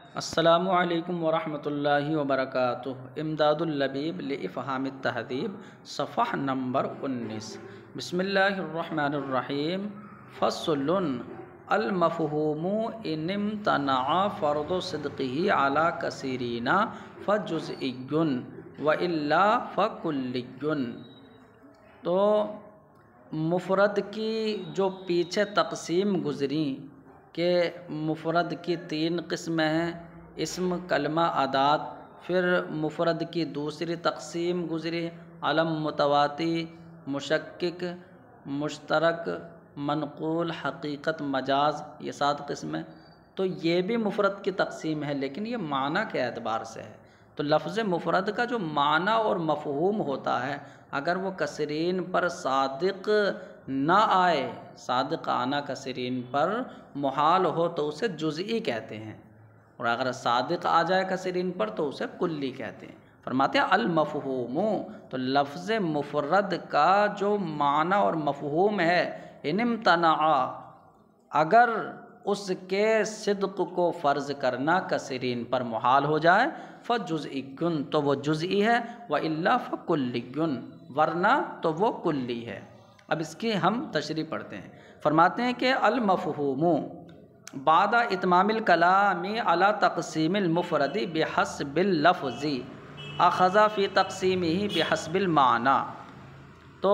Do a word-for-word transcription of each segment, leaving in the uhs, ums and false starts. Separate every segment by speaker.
Speaker 1: السلام علیکم ورحمۃ اللہ وبرکاتہ۔ امداد اللبیب لافہام التہذیب، صفحہ نمبر انیس۔ بسم اللہ الرحمن الرحیم۔ فصل المفہوم ان امتنع فرض صدقہ علی کثیرین فجزئی والا فکلی۔ تو مفرد کی جو پیچھے تقسیم گزری کہ مفرد کی تین قسمیں ہیں، اسم، کلمہ، ادات، پھر مفرد کی دوسری تقسیم گزری علم، متواتی، مشکک، مشترک، منقول، حقیقت، مجاز، یہ سات قسمیں۔ تو یہ بھی مفرد کی تقسیم ہے، لیکن یہ معنی کے اعتبار سے ہے۔ تو لفظ مفرد کا جو معنی اور مفہوم ہوتا ہے، اگر وہ کثرین پر صادق نہ آئے، صادق آنا کثرین پر محال ہو تو اسے جزئی کہتے ہیں، اور اگر صادق آ جائے کثرین پر تو اسے کلی کہتے ہیں۔ فرماتے ہیں المفہوم، تو لفظ مفرد کا جو معنی اور مفہوم ہے، ان امتنع، اگر اس کے صدق کو فرض کرنا کثرین پر محال ہو جائے، فجزئی، تو وہ جزئی ہے، والا فکلی، ورنہ تو وہ کلی ہے۔ اب اس کی ہم تشریح پڑھتے ہیں۔ فرماتے ہیں کہ المفہوم بعد اتمام الکلام علی تقسیم المفرد بحسب اللفظ اخذ فی تقسیمہ بحسب المعنی۔ تو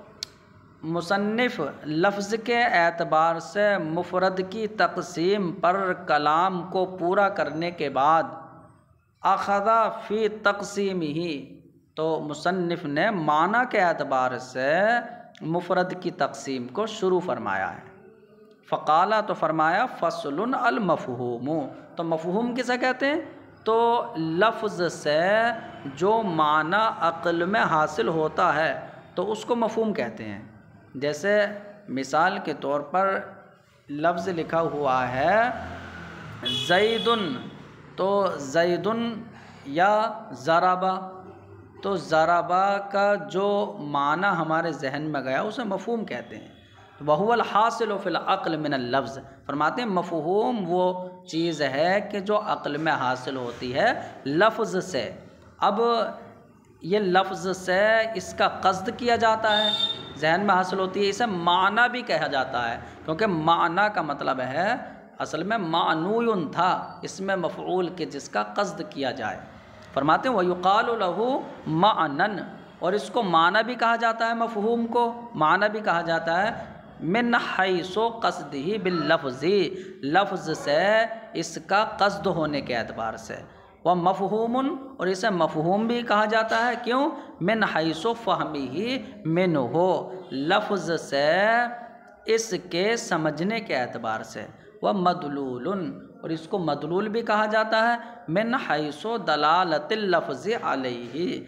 Speaker 1: مصنف لفظ کے اعتبار سے مفرد کی تقسیم پر کلام کو پورا کرنے کے بعد اخذ فی تقسیمہ، تو مصنف نے معنی کے اعتبار سے مفرد کی تقسیم کو شروع فرمایا ہے۔ فقالا، تو فرمایا فصل المفہوم، تو مفہوم کسے کہتے ہیں؟ تو لفظ سے جو معنی عقل میں حاصل ہوتا ہے تو اس کو مفہوم کہتے ہیں۔ جیسے مثال کے طور پر لفظ لکھا ہوا ہے زیدن، تو زیدن یا ضربہ، تو ضربہ کا جو معنی ہمارے ذہن میں گیا اسے مفہوم کہتے ہیں۔ وَهُوَ الْحَاصِلُ فِي الْعَقْلِ مِنَ اللَّفْظِ، فرماتے ہیں مفہوم وہ چیز ہے کہ جو عقل میں حاصل ہوتی ہے لفظ سے۔ اب یہ لفظ سے اس کا قصد کیا جاتا ہے، ذہن میں حاصل ہوتی ہے، اسے معنی بھی کہا جاتا ہے، کیونکہ معنی کا مطلب ہے اصل میں معنوی تھا، اس میں مفعول کے جس کا قصد کیا جائے۔ فرماتے ہیں وَيُقَالُ لَهُ مَعْنًا، اور اس کو معنی بھی کہا جاتا ہے، مفہوم کو معنی بھی کہا جاتا ہے، من حیث قصدہ باللفظ، لفظ سے اس کا قصد ہونے کے اعتبار سے۔ وَمَفْهُومٌ، اور اسے مفہوم بھی کہا جاتا ہے، کیوں؟ من حیث فہمہ منہ، لفظ سے اس کے سمجھنے کے اعتبار سے۔ وَمَدْلُولٌ، اور اس کو مدلول بھی کہا جاتا ہے، من حیث دلالت اللفظ علیہ،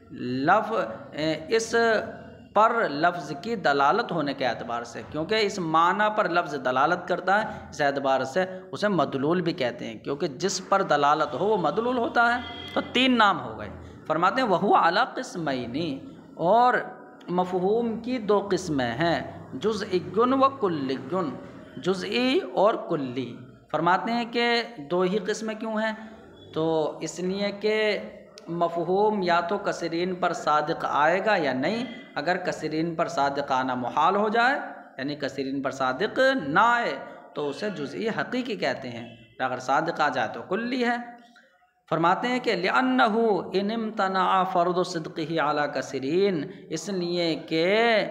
Speaker 1: لفظ اس پر لفظ کی دلالت ہونے کے اعتبار سے، کیونکہ اس معنی پر لفظ دلالت کرتا ہے، اس اعتبار سے اسے مدلول بھی کہتے ہیں، کیونکہ جس پر دلالت ہو وہ مدلول ہوتا ہے۔ تو تین نام ہو گئے۔ فرماتے ہیں وَهُوَ عَلَىٰ قِسْمَيْنِ، اور مفہوم کی دو قسمیں ہیں، جزئی و کلی، جزئی اور کلی۔ فرماتے ہیں کہ دو ہی قسمیں کیوں ہیں؟ تو اس لیے کہ مفہوم یا تو کثرین پر صادق آئے گا یا نہیں۔ اگر کثرین پر صادق آنا محال ہو جائے، یعنی کثرین پر صادق نہ آئے، تو اسے جزئی حقیقی کہتے ہیں، اگر صادق آ جائے تو کلی ہے۔ فرماتے ہیں کہ لِأَنَّهُ إِنِ امْتَنَعَ فَرْضُ صِدْقِهِ عَلَىٰ كَثِيرٍ، اس لیے کہ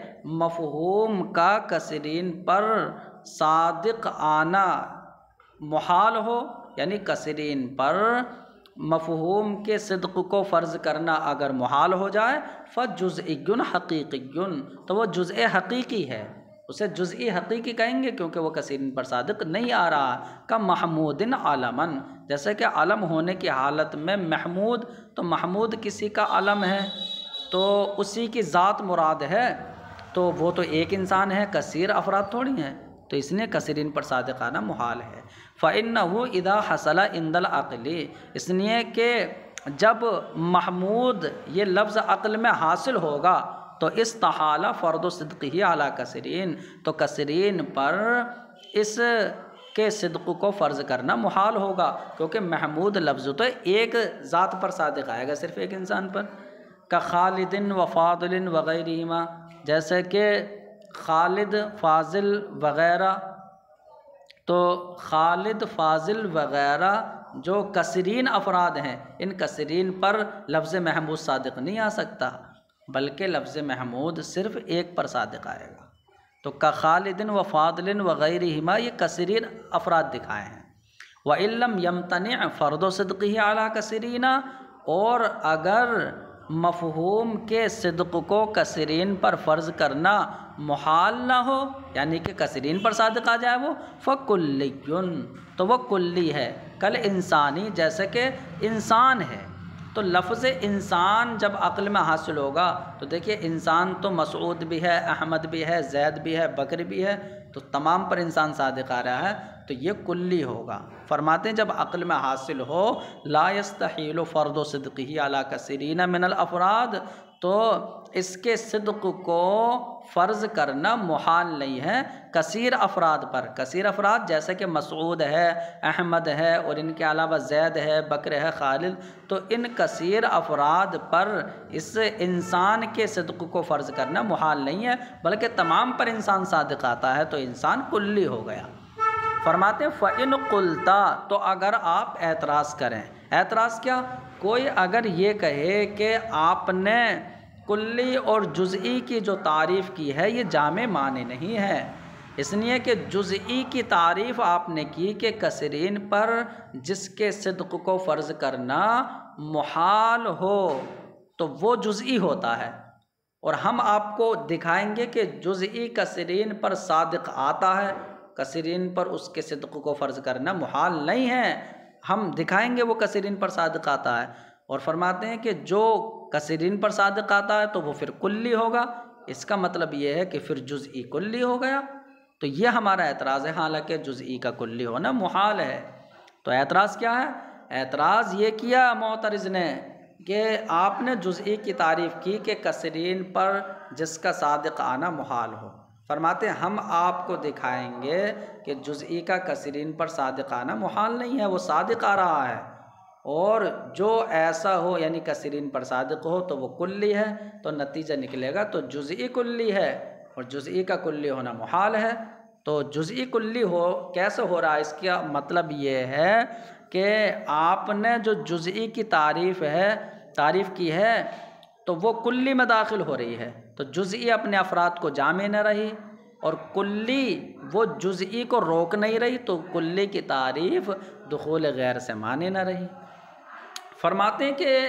Speaker 1: مفہوم کا کثرین پر صادق آنا محال ہو، یعنی کثرین پر مفہوم کے صدق کو فرض کرنا اگر محال ہو جائے، فجزئی حقیقی، تو وہ جزء حقیقی ہے، اسے جزئی حقیقی کہیں گے کیونکہ وہ کثرین پر صادق نہیں آ رہا۔ کا محمود علمن، جیسے کہ علم ہونے کی حالت میں محمود، تو محمود کسی کا علم ہے تو اسی کی ذات مراد ہے، تو وہ تو ایک انسان ہے، کثیر افراد تھوڑی ہیں، تو اس نے کثرین پر صادق آنا محال ہے۔ فَإِنَّهُ إِذَا حَصَلَ عِنْدَ الْعَقْلِ، اس لیے کہ جب محمود یہ لفظ عقل میں حاصل ہوگا تو استحال فرض صدقہ علی کثرین، تو کثرین پر اس کے صدق کو فرض کرنا محال ہوگا، کیونکہ محمود لفظ تو ایک ذات پر صادق آئے گا، صرف ایک انسان پر۔ کا خالد و فاضل وغیرہما، جیسے کہ خالد، فاضل وغیرہ، تو خالد، فاضل وغیرہ جو کثیرین افراد ہیں، ان کثیرین پر لفظ محمود صادق نہیں آ سکتا، بلکہ لفظ محمود صرف ایک پر صادق آئے گا۔ تو کا خالد و فاضل وغیرہما یہ کثیرین افراد دکھائے ہیں۔ وَإِن لَّمْ يَمْتَنِعْ فَرْضُ صِدْقِهِ عَلَىٰ كَثِيرِينَ، اور اگر مفہوم کے صدق کو کثیرین پر فرض کرنا محال نہ ہو، یعنی کہ کثیرین پر صادق آ جائے وہ، فَكُلِّيٌّ، تو وہ کلی ہے، کل انسانی، جیسے کہ انسان ہے۔ تو لفظ انسان جب عقل میں حاصل ہوگا تو دیکھیے انسان تو مسعود بھی ہے، احمد بھی ہے، زید بھی ہے، بکر بھی ہے، تو تمام پر انسان صادق آ رہا ہے، تو یہ کلی ہوگا۔ فرماتے ہیں جب عقل میں حاصل ہو لا یستحیل فرض صدقہ علی کثیرین من الافراد، تو اس کے صدق کو فرض کرنا محال نہیں ہے کثیر افراد پر۔ کثیر افراد جیسے کہ مسعود ہے، احمد ہے، اور ان کے علاوہ زید ہے، بکر ہے، خالد، تو ان کثیر افراد پر اس انسان کے صدق کو فرض کرنا محال نہیں ہے، بلکہ تمام پر انسان صادق آتا ہے، تو انسان کلی ہو گیا۔ فرماتے ہیں فَإِن قُلْتَ، تو اگر آپ اعتراض کریں، اعتراض کیا؟ کوئی اگر یہ کہے کہ آپ نے کلی اور جزئی کی جو تعریف کی ہے یہ جامع معنی نہیں ہے، اس لیے کہ جزئی کی تعریف آپ نے کی کہ کثیرین پر جس کے صدق کو فرض کرنا محال ہو تو وہ جزئی ہوتا ہے، اور ہم آپ کو دکھائیں گے کہ جزئی کثیرین پر صادق آتا ہے، کثیرین پر اس کے صدق کو فرض کرنا محال نہیں ہے، ہم دکھائیں گے وہ کثیرین پر صادق آتا ہے۔ اور فرماتے ہیں کہ جو کثیرین پر صادق آتا ہے تو وہ پھر کلی ہوگا، اس کا مطلب یہ ہے کہ پھر جزئی کلی ہو گیا، تو یہ ہمارا اعتراض ہے، حالانکہ جزئی کا کلی ہونا محال ہے۔ تو اعتراض کیا ہے؟ اعتراض یہ کیا معترض نے کہ آپ نے جزئی کی تعریف کی کہ کثیرین پر جس کا صادق آنا محال ہو۔ فرماتے ہیں ہم آپ کو دکھائیں گے کہ جزئی کا کثیرین پر صادق آنا محال نہیں ہے، وہ صادق آ رہا ہے، اور جو ایسا ہو یعنی کثیرین پر صادق ہو تو وہ کلی ہے، تو نتیجہ نکلے گا تو جزئی کلی ہے، اور جزئی کا کلی ہونا محال ہے۔ تو جزئی کلی ہو کیسے ہو رہا ہے؟ اس کا مطلب یہ ہے کہ آپ نے جو جزئی کی تعریف ہے تعریف کی ہے تو وہ کلی میں داخل ہو رہی ہے، تو جزئی اپنے افراد کو جامع نہ رہی، اور کلی وہ جزئی کو روک نہیں رہی، تو کلی کی تعریف دخول غیر سے معنی نہ رہی۔ فرماتے ہیں کہ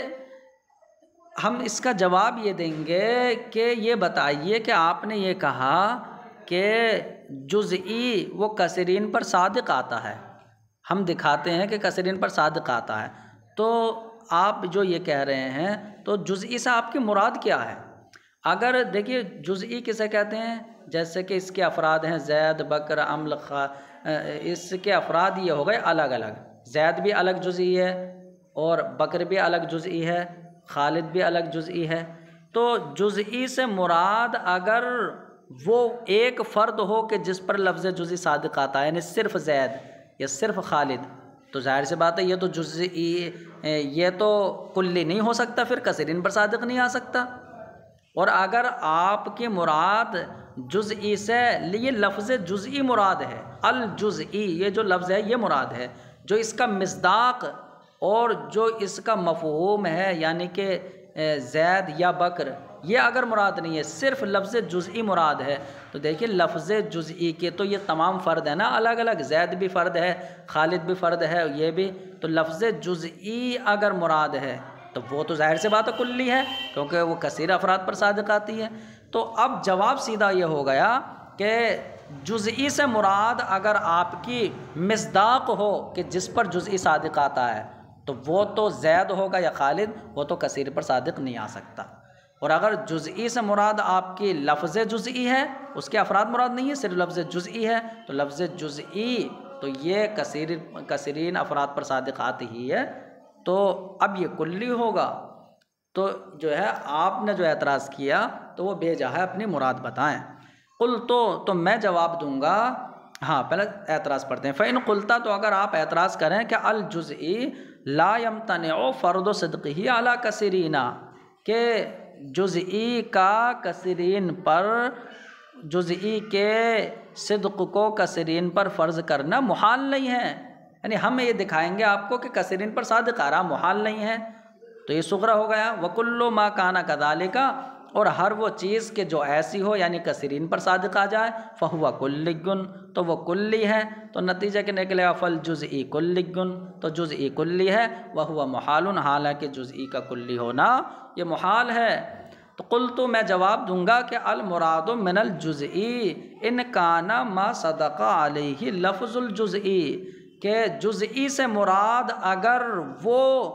Speaker 1: ہم اس کا جواب یہ دیں گے کہ یہ بتائیے کہ آپ نے یہ کہا کہ جزئی وہ کثیرین پر صادق آتا ہے، ہم دکھاتے ہیں کہ کثیرین پر صادق آتا ہے، تو آپ جو یہ کہہ رہے ہیں تو جزئی سے آپ کی مراد کیا ہے؟ اگر دیکھیے جزئی کسے کہتے ہیں؟ جیسے کہ اس کے افراد ہیں زید، بکر، امل، خا، اس کے افراد یہ ہو گئے الگ الگ، زید بھی الگ جزئی ہے، اور بکر بھی الگ جزئی ہے، خالد بھی الگ جزئی ہے۔ تو جزئی سے مراد اگر وہ ایک فرد ہو کہ جس پر لفظ جزئی صادق آتا ہے، یعنی صرف زید یا صرف خالد، تو ظاہر سی بات ہے یہ تو جزئی، یہ تو کلی نہیں ہو سکتا، پھر کثیرین پر صادق نہیں آ سکتا۔ اور اگر آپ کی مراد جزئی سے، یہ لفظ جزئی مراد ہے، الجزئی یہ جو لفظ ہے یہ مراد ہے، جو اس کا مصداق اور جو اس کا مفہوم ہے یعنی کہ زید یا بکر، یہ اگر مراد نہیں ہے، صرف لفظ جزئی مراد ہے، تو دیکھیے لفظ جزئی کے تو یہ تمام فرد ہے نا الگ الگ، زید بھی فرد ہے، خالد بھی فرد ہے، یہ بھی، تو لفظ جزئی اگر مراد ہے تو وہ تو ظاہر سی بات ہے کلی ہے، کیونکہ وہ کثیر افراد پر صادق آتی ہے۔ تو اب جواب سیدھا یہ ہو گیا کہ جزئی سے مراد اگر آپ کی مصداق ہو کہ جس پر جزئی صادق آتا ہے تو وہ تو زید ہوگا یا خالد، وہ تو کثیر پر صادق نہیں آ سکتا۔ اور اگر جزئی سے مراد آپ کی لفظ جزئی ہے، اس کے افراد مراد نہیں ہے، صرف لفظ جزئی ہے، تو لفظ جزئی تو یہ کثیر کثیرین افراد پر صادق آتی ہی ہے، تو اب یہ کلی ہوگا۔ تو جو ہے آپ نے جو اعتراض کیا تو وہ بے جا ہے، اپنی مراد بتائیں۔ قل تو تو میں جواب دوں گا ہاں پہلے اعتراض پڑھتے ہیں۔ فَإِن قُلْتَ، تو اگر آپ اعتراض کریں کہ الجزئی لا يمتنع فرض صدقہ علی کثیرین، کہ جزئی کا کثیرین پر، جزئی کے صدق کو کثیرین پر فرض کرنا محال نہیں ہے، یعنی ہم یہ دکھائیں گے آپ کو کہ کثیرین پر صادق آ رہا محال نہیں ہے، تو یہ صغرا ہو گیا۔ وَكُلُّ مَا كَانَ كَذَلِكَ، اور ہر وہ چیز کہ جو ایسی ہو یعنی کثیرین پر صادق آ جائے، فَهُوَ كُلِّيٌّ، تو وہ کلی ہے، تو نتیجہ کہ نکلے گا فَالْجُزْءِ كُلِّيٌّ، تو جزئی کلی ہے، وَهُوَ مُحَالٌ، حالانکہ جزئی کا کلی ہونا یہ محال ہے۔ تو قلت، میں جواب دوں گا کہ المراد من الجزئی ان کان ما صدق علیہ لفظ الجزئی، کہ جزئی سے مراد اگر وہ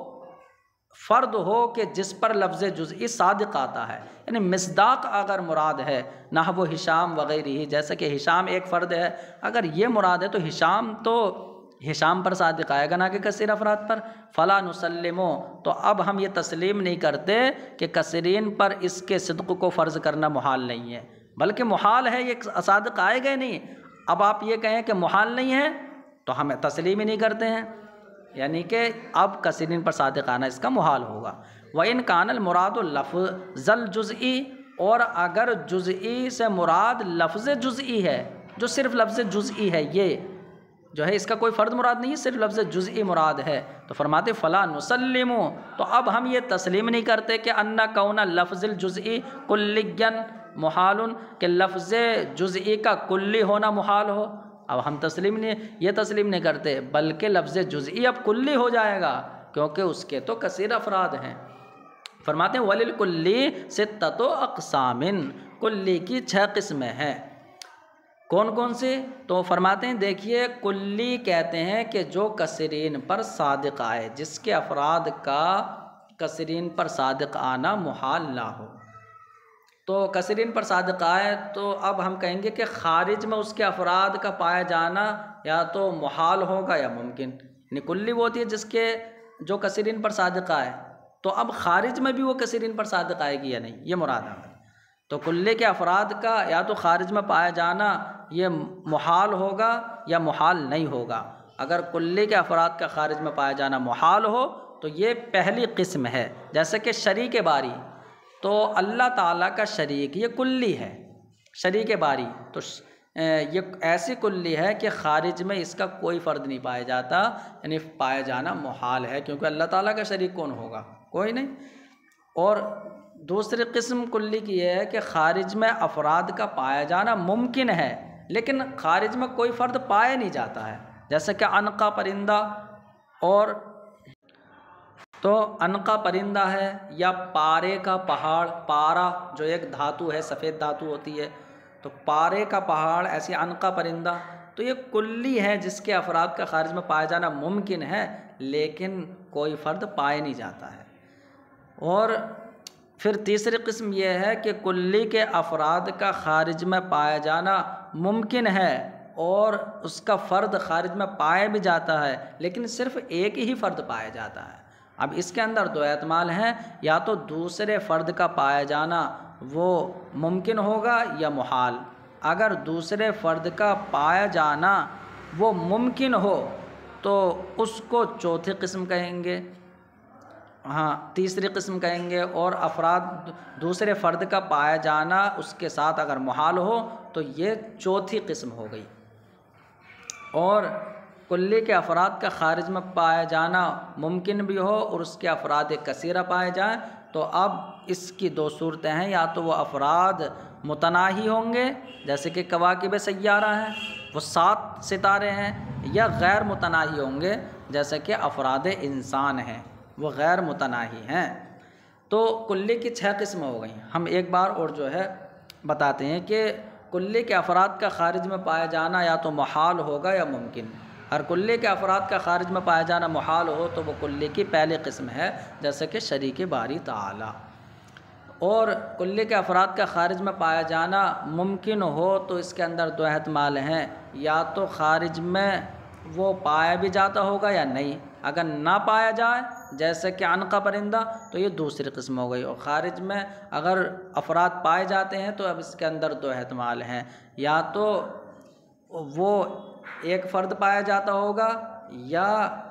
Speaker 1: فرد ہو کہ جس پر لفظ جزئی صادق آتا ہے، یعنی مصداق اگر مراد ہے، نحو ہشام وغیرہ ہی، جیسا کہ ہشام ایک فرد ہے، اگر یہ مراد ہے تو ہشام تو ہشام پر صادق آئے گا نہ کہ کثیر افراد پر، فلا نسلمو، تو اب ہم یہ تسلیم نہیں کرتے کہ کثیرین پر اس کے صدق کو فرض کرنا محال نہیں ہے، بلکہ محال ہے، یہ صادق آئے گا نہیں۔ اب آپ یہ کہیں کہ محال نہیں ہے تو ہم تسلیم ہی نہیں کرتے ہیں، یعنی کہ اب کثیرین پر صادق آنا اس کا محال ہوگا۔ وَإِن كَانَ الْمُرَادُ لَفْظَ الْجُزْءِ، اور اگر جزئی سے مراد لفظ جزئی ہے، جو صرف لفظ جزئی ہے، یہ جو ہے اس کا کوئی فرد مراد نہیں ہے، صرف لفظ جزئی مراد ہے، تو فرماتے فلا نسلم، تو اب ہم یہ تسلیم نہیں کرتے کہ ان کون لفظ الجزئی کلیًا محال، کہ لفظ جزئی کا کلی ہونا محال ہو، اب ہم تسلیم نہیں یہ تسلیم نہیں کرتے، بلکہ لفظ جزئی اب کلی ہو جائے گا کیونکہ اس کے تو کثیر افراد ہیں۔ فرماتے ہیں وَلِلْكُلِّ سِتَّةُ أَقْسَامٍ، کلی کی چھ قسمیں ہیں۔ کون کون سی؟ تو فرماتے ہیں دیکھیے، کلی کہتے ہیں کہ جو کثیرین پر صادق آئے، جس کے افراد کا کثیرین پر صادق آنا محال نہ ہو، تو کثیرین پر صادق آئے تو اب ہم کہیں گے کہ خارج میں اس کے افراد کا پایا جانا یا تو محال ہوگا یا ممکن، یعنی کلی وہ ہوتی ہے جس کے جو کثیرین پر صادق آئے، تو اب خارج میں بھی وہ کثیرین پر صادق آئے گی یا نہیں، یہ مراد ہے۔ تو کلے کے افراد کا یا تو خارج میں پایا جانا یہ محال ہوگا یا محال نہیں ہوگا۔ اگر کلے کے افراد کا خارج میں پایا جانا محال ہو تو یہ پہلی قسم ہے، جیسے کہ شریک باری، تو اللہ تعالیٰ کا شریک یہ کلی ہے، شریک باری تو یہ ایسی کلی ہے کہ خارج میں اس کا کوئی فرد نہیں پایا جاتا، یعنی پایا جانا محال ہے، کیونکہ اللہ تعالیٰ کا شریک کون ہوگا؟ کوئی نہیں۔ اور دوسری قسم کلی کی یہ ہے کہ خارج میں افراد کا پایا جانا ممکن ہے لیکن خارج میں کوئی فرد پایا نہیں جاتا ہے، جیسے کہ عنقا پرندہ، اور تو عنقا پرندہ ہے یا پارے کا پہاڑ، پارا جو ایک دھاتو ہے، سفید دھاتو ہوتی ہے، تو پارے کا پہاڑ، ایسی عنقا پرندہ، تو یہ کلی ہے جس کے افراد کا خارج میں پایا جانا ممکن ہے لیکن کوئی فرد پایا نہیں جاتا ہے۔ اور پھر تیسری قسم یہ ہے کہ کلی کے افراد کا خارج میں پایا جانا ممکن ہے اور اس کا فرد خارج میں پایا بھی جاتا ہے لیکن صرف ایک ہی فرد پایا جاتا ہے۔ اب اس کے اندر دو احتمال ہیں، یا تو دوسرے فرد کا پایا جانا وہ ممکن ہوگا یا محال۔ اگر دوسرے فرد کا پایا جانا وہ ممکن ہو تو اس کو چوتھی قسم کہیں گے، ہاں تیسری قسم کہیں گے، اور افراد دوسرے فرد کا پایا جانا اس کے ساتھ اگر محال ہو تو یہ چوتھی قسم ہو گئی۔ اور کلی کے افراد کا خارج میں پایا جانا ممکن بھی ہو اور اس کے افراد کثیرہ پائے جائیں تو اب اس کی دو صورتیں ہیں، یا تو وہ افراد متناہی ہوں گے جیسے کہ کواکب سیارہ ہیں، وہ سات ستارے ہیں، یا غیر متناہی ہوں گے جیسے کہ افراد انسان ہیں، وہ غیر متناہی ہیں۔ تو کلی کی چھ قسمیں ہو گئیں۔ ہم ایک بار اور جو ہے بتاتے ہیں کہ کلی کے افراد کا خارج میں پایا جانا یا تو محال ہوگا یا ممکن۔ ہر کلی کے افراد کا خارج میں پایا جانا محال ہو تو وہ کلی کی پہلی قسم ہے، جیسے کہ شریک باری تعالی۔ اور کلی کے افراد کا خارج میں پایا جانا ممکن ہو تو اس کے اندر دو احتمال ہیں، یا تو خارج میں وہ پایا بھی جاتا ہوگا یا نہیں، اگر نہ پایا جائے جیسے کہ عنقا پرندہ تو یہ دوسری قسم ہو گئی، اور خارج میں اگر افراد پائے جاتے ہیں تو اب اس کے اندر دو احتمال ہیں، یا تو وہ ایک فرد پایا جاتا ہوگا یا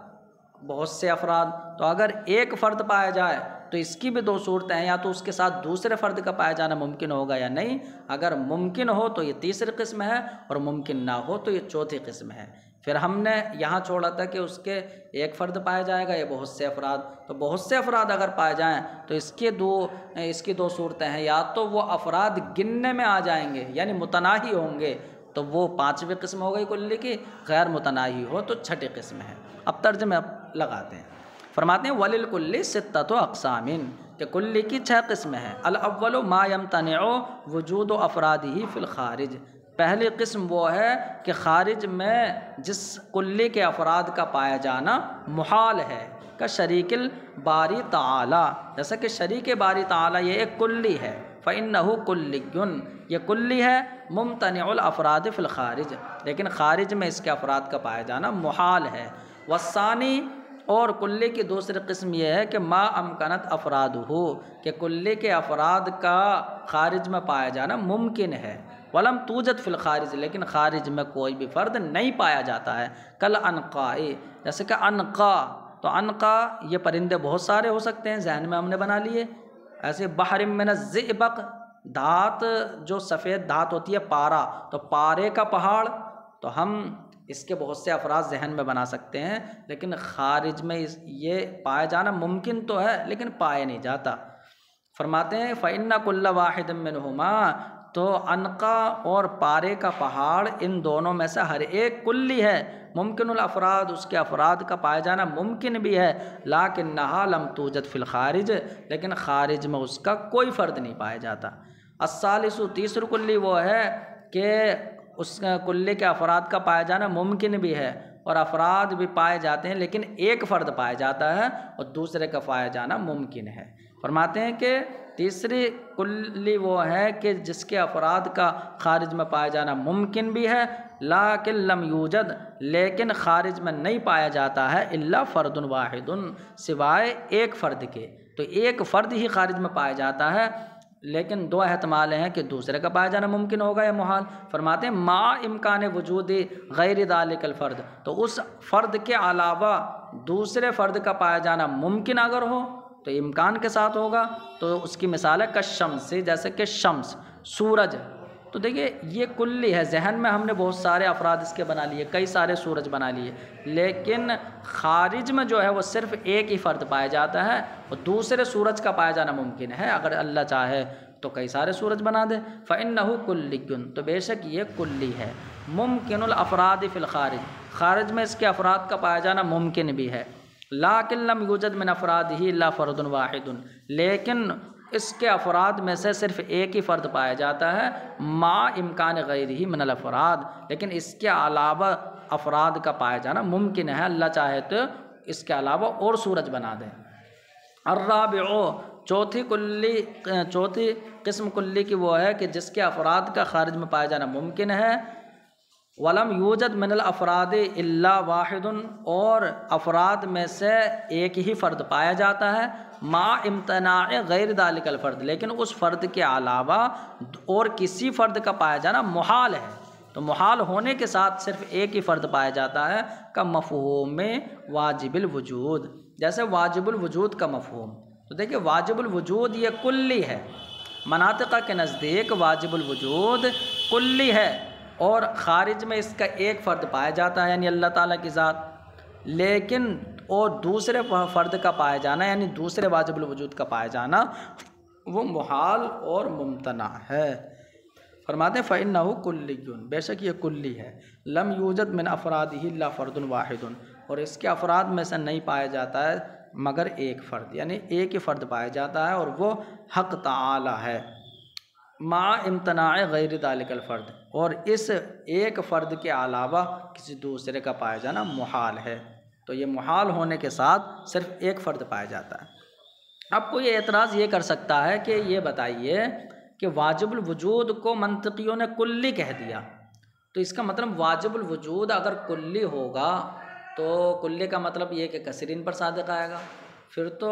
Speaker 1: بہت سے افراد؟ تو اگر ایک فرد پایا جائے تو اس کی بھی دو صورتیں ہیں، یا تو اس کے ساتھ دوسرے فرد کا پایا جانا ممکن ہوگا یا نہیں۔ اگر ممکن ہو تو یہ تیسری قسم ہے، اور ممکن نہ ہو تو یہ چوتھی قسم ہے۔ پھر ہم نے یہاں چھوڑا تھا کہ اس کے ایک فرد پایا جائے گا یا بہت سے افراد، تو بہت سے افراد اگر پائے جائیں تو اس کے دو اس کی دو صورتیں ہیں، یا تو وہ افراد گننے میں آ جائیں گے یعنی متناہی ہوں گے تو وہ پانچویں قسم ہو گئی کلی کی، غیر متناہی ہو تو چھٹی قسم ہے۔ اب ترجمے اب لگاتے ہیں۔ فرماتے ہیں وَلِلْكُلِّ سِتَّةُ أَقْسَامٍ، کہ کلی کی چھ قسمیں ہیں۔ الاول ما يمتنع وجود افرادہ فی الخارج، پہلی قسم وہ ہے کہ خارج میں جس کلی کے افراد کا پایا جانا محال ہے، کا شریک الباری تعالی، جیسا کہ شریک باری تعالی یہ ایک کلی ہے، فإنہ کلی، یہ کلی ہے، ممتنع الافراد فی الخارج، لیکن خارج میں اس کے افراد کا پایا جانا محال ہے۔ والثانی، اور کلی کی دوسری قسم یہ ہے کہ ما امکنت افراد ہو، کہ کلی کے افراد کا خارج میں پایا جانا ممکن ہے، ولم توجد فی الخارج، لیکن خارج میں کوئی بھی فرد نہیں پایا جاتا ہے۔ کل عنقاء، جیسے کہ عنقا، تو عنقا یہ پرندے بہت سارے ہو سکتے ہیں، ذہن میں ہم نے بنا لیے۔ ایسے بحر من الزئبق، دھات جو سفید دھات ہوتی ہے پارا، تو پارے کا پہاڑ، تو ہم اس کے بہت سے افراد ذہن میں بنا سکتے ہیں، لیکن خارج میں یہ پایا جانا ممکن تو ہے لیکن پایا نہیں جاتا۔ فرماتے ہیں فَإِنَّ كُلَّ وَاحِدٍ مِّنْهُمَا، تو عنقا اور پارے کا پہاڑ ان دونوں میں سے ہر ایک کلی ہے، ممکن الافراد، اس کے افراد کا پایا جانا ممکن بھی ہے، لَكِنَّهَا لَمْ تُوجَد فِي الْخَارِجِ، لیکن خارج میں اس کا کوئی فرد نہیں پایا جاتا۔ الثالث، تیسری کلی وہ ہے کہ اس کلی کے افراد کا پایا جانا ممکن بھی ہے اور افراد بھی پائے جاتے ہیں، لیکن ایک فرد پایا جاتا ہے اور دوسرے کا پایا جانا ممکن ہے۔ فرماتے ہیں کہ تیسری کلی وہ ہے کہ جس کے افراد کا خارج میں پایا جانا ممکن بھی ہے، لیکن لم یوجد، لیکن خارج میں نہیں پایا جاتا ہے، الا فرد واحد، سوائے ایک فرد کے، تو ایک فرد ہی خارج میں پایا جاتا ہے، لیکن دو احتمال ہیں کہ دوسرے کا پایا جانا ممکن ہوگا یا محال۔ فرماتے ہیں ما امکان وجود غیر ذالک الفرد، تو اس فرد کے علاوہ دوسرے فرد کا پایا جانا ممکن اگر ہو تو امکان کے ساتھ ہوگا، تو اس کی مثال ہے کالشمس، جیسے کہ شمس، سورج۔ تو دیکھیے یہ کلی ہے، ذہن میں ہم نے بہت سارے افراد اس کے بنا لیے، کئی سارے سورج بنا لیے، لیکن خارج میں جو ہے وہ صرف ایک ہی فرد پایا جاتا ہے اور دوسرے سورج کا پایا جانا ممکن ہے، اگر اللہ چاہے تو کئی سارے سورج بنا دے۔ فإنہ کلی، تو بے شک یہ کلی ہے، ممکن الافراد فی الخارج، خارج میں اس کے افراد کا پایا جانا ممکن بھی ہے، لیکن لم یوجد من افرادہ الا فرد واحد، لیکن اس کے افراد میں سے صرف ایک ہی فرد پایا جاتا ہے، ما امکان غیرہ من الافراد، لیکن اس کے علاوہ افراد کا پایا جانا ممکن ہے، اللہ چاہے تو اس کے علاوہ اور سورج بنا دیں۔ الرابع، چوتھی کلی چوتھی قسم کلی کی وہ ہے کہ جس کے افراد کا خارج میں پایا جانا ممکن ہے، ولم یوجد من الافراد الا واحد، اور افراد میں سے ایک ہی فرد پایا جاتا ہے، ما امتناع غیر ذالک الفرد، لیکن اس فرد کے علاوہ اور کسی فرد کا پایا جانا محال ہے، تو محال ہونے کے ساتھ صرف ایک ہی فرد پایا جاتا ہے، کا مفہوم واجب الوجود، جیسے واجب الوجود کا مفہوم۔ تو دیکھیں واجب الوجود یہ کلی ہے، مناطقہ کے نزدیک واجب الوجود کلی ہے، اور خارج میں اس کا ایک فرد پایا جاتا ہے یعنی اللہ تعالیٰ کی ذات، لیکن اور دوسرے فرد کا پایا جانا یعنی دوسرے واجب الوجود کا پایا جانا وہ محال اور ممتنع ہے۔ فرماتے ہیں فَإِنَّهُ كُلِّيٌّ، بے شک یہ کلی ہے، لم یوجد من افرادہ الا فرد واحد، اور اس کے افراد میں سے نہیں پایا جاتا ہے مگر ایک فرد، یعنی ایک ہی فرد پایا جاتا ہے اور وہ حق تعالی ہے، ما امتناع غیر ذالک الفرد، اور اس ایک فرد کے علاوہ کسی دوسرے کا پایا جانا محال ہے، تو یہ محال ہونے کے ساتھ صرف ایک فرد پایا جاتا ہے۔ اب کوئی اعتراض یہ کر سکتا ہے کہ یہ بتائیے کہ واجب الوجود کو منطقیوں نے کلی کہہ دیا، تو اس کا مطلب واجب الوجود اگر کلی ہوگا تو کلی کا مطلب یہ کہ کثیرین پر صادق آئے گا، پھر تو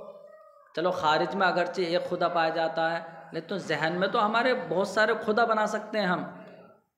Speaker 1: چلو خارج میں اگرچہ ایک خدا پایا جاتا ہے لیکن ذہن میں تو ہمارے بہت سارے خدا بنا سکتے ہیں ہم،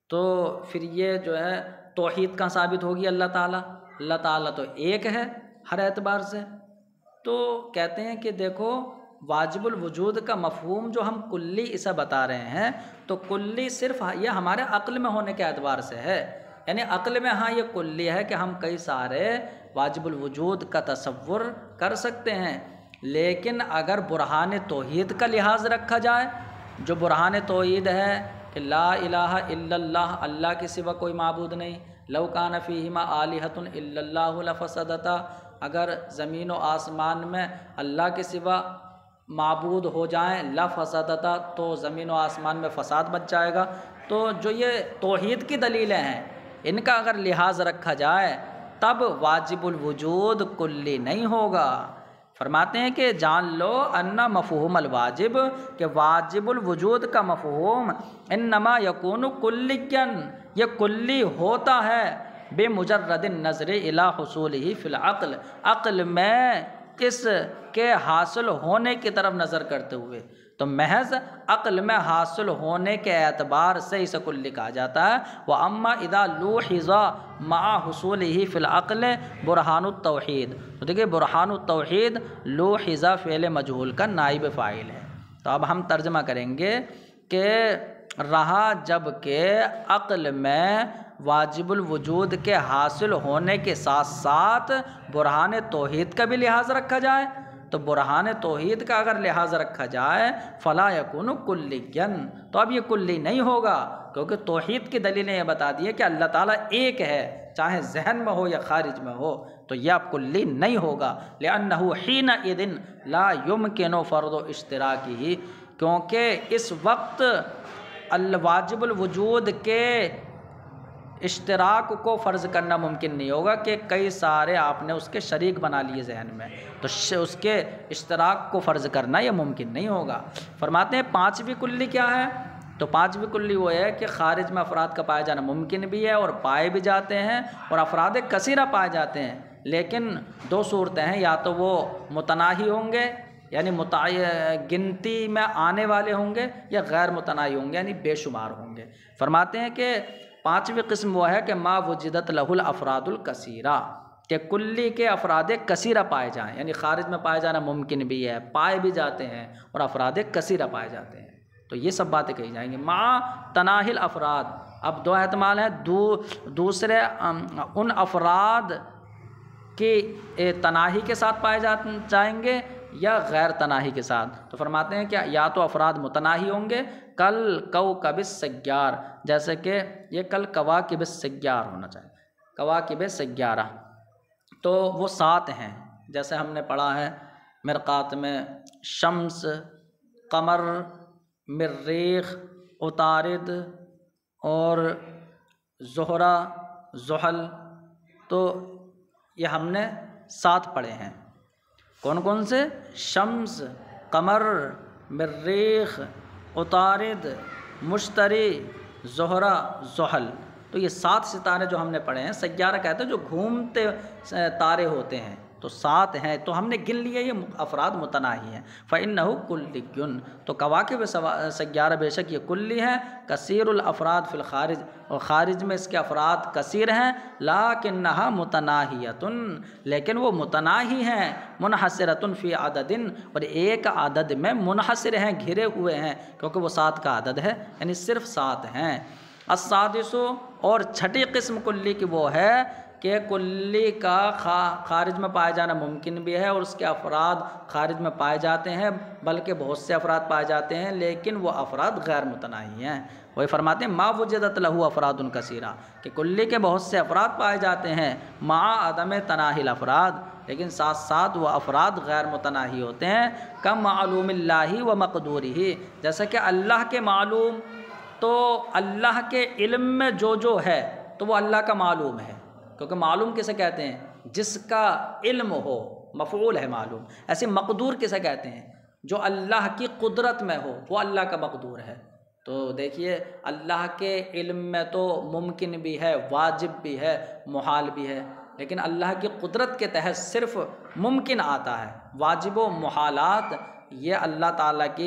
Speaker 1: تو پھر یہ جو ہے توحید کا ثابت ہوگی اللہ تعالیٰ اللہ تعالیٰ تو ایک ہے ہر اعتبار سے۔ تو کہتے ہیں کہ دیکھو واجب الوجود کا مفہوم جو ہم کلی اسے بتا رہے ہیں تو کلی صرف یہ ہمارے عقل میں ہونے کے اعتبار سے ہے، یعنی عقل میں ہاں یہ کلی ہے کہ ہم کئی سارے واجب الوجود کا تصور کر سکتے ہیں، لیکن اگر برہان توحید کا لحاظ رکھا جائے، جو برہان توحید ہے کہ لا الہ الا اللہ، اللہ کے سوا کوئی معبود نہیں، لو کان فیہما آلہۃ الا اللہ لفسدتا، اگر زمین و آسمان میں اللہ کے سوا معبود ہو جائیں لفسدتا تو زمین و آسمان میں فساد بچ جائے گا۔ تو جو یہ توحید کی دلیلیں ہیں ان کا اگر لحاظ رکھا جائے تب واجب الوجود کلی نہیں ہوگا۔ فرماتے ہیں کہ جان لو ان مفہوم الواجب، کہ واجب الوجود کا مفہوم انما یکون کلیًا، یہ کلی ہوتا ہے بے مجرد النظر الی حصولہ فی العقل، عقل میں اس کے حاصل ہونے کی طرف نظر کرتے ہوئے، تو محض عقل میں حاصل ہونے کے اعتبار سے اسے کلی کہا جاتا ہے۔ وَأَمَّا إِذَا لُوحِظَ مَعَ حُصُولِهِ فِي الْعَقْلِ برہان التوحید، تو دیکھیے برہان التوحید لوحظ فعل مجہول کا نائب فاعل ہے۔ تو اب ہم ترجمہ کریں گے کہ رہا جب کہ عقل میں واجب الوجود کے حاصل ہونے کے ساتھ ساتھ برہان توحید کا بھی لحاظ رکھا جائے، تو برہان توحید کا اگر لحاظ رکھا جائے فلا یکون کلیًا، تو اب یہ کلی نہیں ہوگا، کیونکہ توحید کی دلیلیں یہ بتا دی ہے کہ اللہ تعالیٰ ایک ہے، چاہے ذہن میں ہو یا خارج میں ہو، تو یہ اب کلی نہیں ہوگا۔ لأنہ حینئذ لا یمکن فرض اشتراکہ، کیونکہ اس وقت الواجب الوجود کے اشتراک کو فرض کرنا ممکن نہیں ہوگا کہ کئی سارے آپ نے اس کے شریک بنا لیے ذہن میں، تو اس کے اشتراک کو فرض کرنا یہ ممکن نہیں ہوگا۔ فرماتے ہیں پانچویں کلی کیا ہے؟ تو پانچویں کلی وہ ہے کہ خارج میں افراد کا پایا جانا ممکن بھی ہے اور پائے بھی جاتے ہیں، اور افراد کثیرہ پائے جاتے ہیں، لیکن دو صورتیں ہیں، یا تو وہ متناہی ہوں گے یعنی گنتی میں آنے والے ہوں گے، یا غیر متناہی ہوں گے یعنی بے شمار ہوں گے۔ فرماتے ہیں کہ پانچویں قسم وہ ہے کہ ما وجدت لہ الافراد الکثیرہ، کہ کلی کے افراد کثیرہ پائے جائیں، یعنی خارج میں پائے جانا ممکن بھی ہے، پائے بھی جاتے ہیں اور افراد کثیرہ پائے جاتے ہیں، تو یہ سب باتیں کہی جائیں گی۔ مع تناہی الافراد، اب دو احتمال ہیں، دو دوسرے ان افراد کی تناہی کے ساتھ پائے جائیں گے یا غیر تناہی کے ساتھ، تو فرماتے ہیں کہ یا تو افراد متناہی ہوں گے، کل کوکب السیار، جیسے کہ یہ کل کواکب السیار ہونا چاہیے، کواکب سیارہ، تو وہ سات ہیں، جیسے ہم نے پڑھا ہے مرقات میں شمس، قمر، مریخ، عطارد اور زہرہ، زحل، تو یہ ہم نے سات پڑھے ہیں۔ کون کون سے؟ شمس، قمر، مریخ، عطارد، مشتری، زہرہ، زحل، تو یہ سات ستارے جو ہم نے پڑھے ہیں، سیارہ کہتے ہیں جو گھومتے تارے ہوتے ہیں، تو سات ہیں، تو ہم نے گن لیے یہ افراد متناہی ہیں۔ فَإِنَّهُ كُلِّيٌّ، تو کواکب سیارہ بے شک یہ کلی ہیں، کثیر الافراد فی الخارج، اور خارج میں اس کے افراد کثیر ہیں، لیکنہا متناہیۃ، لیکن وہ متناہی ہیں، منحصرۃ فی عدد، اور ایک عدد میں منحصر ہیں، گھرے ہوئے ہیں، کیونکہ وہ سات کا عدد ہے، یعنی صرف سات ہیں۔ السادس، اور چھٹی قسم کلی کی وہ ہے کہ کلی کا خارج میں پائے جانا ممکن بھی ہے اور اس کے افراد خارج میں پائے جاتے ہیں، بلکہ بہت سے افراد پائے جاتے ہیں، لیکن وہ افراد غیر متناہی ہیں۔ وہی فرماتے ہیں ما وجدت لہ افراد کثیرہ، کہ کلی کے بہت سے افراد پائے جاتے ہیں، مع عدم تناہی الافراد، لیکن ساتھ ساتھ وہ افراد غیر متناہی ہوتے ہیں، کم معلوم اللہ و مقدورہ، جیسا کہ اللہ کے معلوم، تو اللہ کے علم میں جو جو ہے تو وہ اللہ کا معلوم ہے، کیونکہ معلوم کسے کہتے ہیں؟ جس کا علم ہو، مفعول ہے معلوم۔ ایسے مقدور کسے کہتے ہیں؟ جو اللہ کی قدرت میں ہو، وہ اللہ کا مقدور ہے۔ تو دیکھیے اللہ کے علم میں تو ممکن بھی ہے، واجب بھی ہے، محال بھی ہے، لیکن اللہ کی قدرت کے تحت صرف ممکن آتا ہے، واجب و محالات یہ اللہ تعالیٰ کی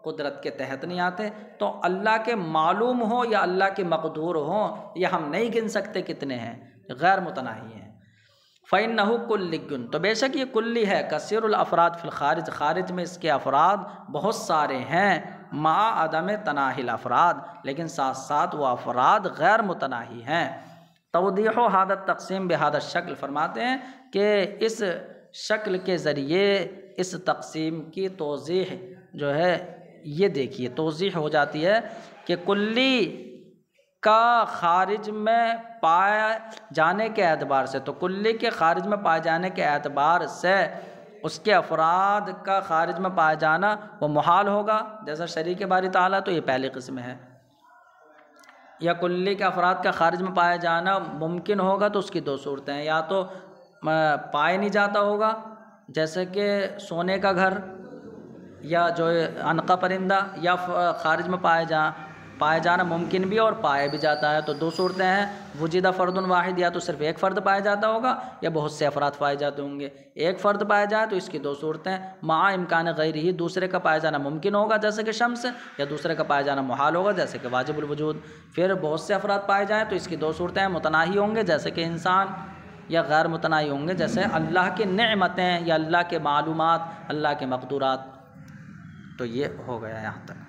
Speaker 1: قدرت کے تحت نہیں آتے، تو اللہ کے معلوم ہو یا اللہ کے مقدور ہوں یہ ہم نہیں گن سکتے کتنے ہیں، غیر متناہی ہیں۔ فَإِنَّهُ كُلِّيٌّ، تو بے شک یہ کلی ہے، کثیر الافراد فی الخارج، خارج میں اس کے افراد بہت سارے ہیں، مع عدم تناہی الافراد، لیکن ساتھ ساتھ وہ افراد غیر متناہی ہیں۔ توضیح ھذا التقسیم بھذا الشکل، فرماتے ہیں کہ اس شکل کے ذریعے اس تقسیم کی توضیح جو ہے یہ دیکھیے، توضیح ہو جاتی ہے کہ کلی کا خارج میں پائے جانے کے اعتبار سے، تو کلی کے خارج میں پائے جانے کے اعتبار سے اس کے افراد کا خارج میں پائے جانا وہ محال ہوگا، جیسا شریک باری تعالیٰ، تو یہ پہلی قسم ہے۔ یا کلی کے افراد کا خارج میں پائے جانا ممکن ہوگا، تو اس کی دو صورتیں ہیں، یا تو پائے نہیں جاتا ہوگا جیسے کہ سونے کا گھر یا جو عنقا پرندہ، یا خارج میں پائے جا پائے جانا ممکن بھی اور پائے بھی جاتا ہے، تو دو صورتیں ہیں، وجدہ فرد واحد، یا تو صرف ایک فرد پایا جاتا ہوگا یا بہت سے افراد پائے جاتے ہوں گے۔ ایک فرد پایا جائے تو اس کی دو صورتیں، مع امکان غیرہ ہی، دوسرے کا پایا جانا ممکن ہوگا جیسے کہ شمس، یا دوسرے کا پایا جانا محال ہوگا جیسے کہ واجب الوجود۔ پھر بہت سے افراد پائے جائیں تو اس کی دو صورتیں، متناہی ہوں گے جیسے کہ انسان، یا غیر متناہی ہوں گے جیسے اللہ کی نعمتیں یا اللہ کے معلومات، اللہ کے مقدورات۔ تو یہ ہو گیا یہاں تک۔